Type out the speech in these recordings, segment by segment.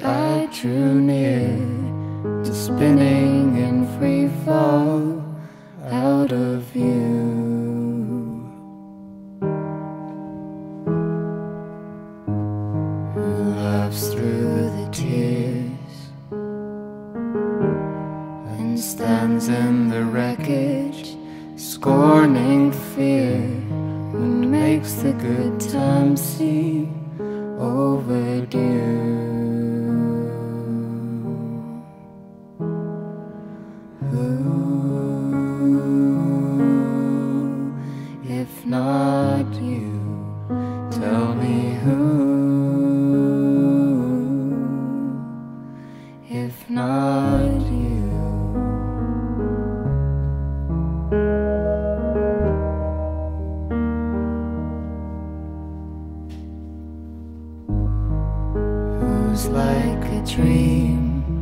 I drew near to spinning in free fall out of view. Who laughs through the tears and stands in the wreckage, scorning fear, and makes the good times seem overdue. Who, if not you, tell me who, if not you. Who's like a dream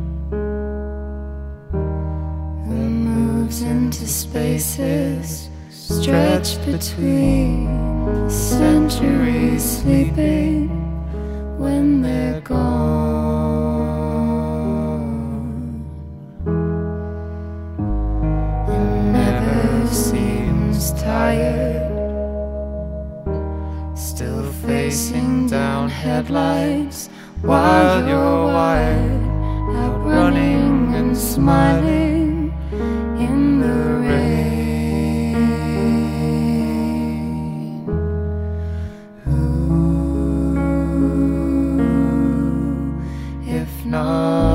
that moves into spaces stretched between centuries, sleeping when they're gone. And never seems tired, still facing down headlights while you're wired, out running and smiling in the rain. Who, if not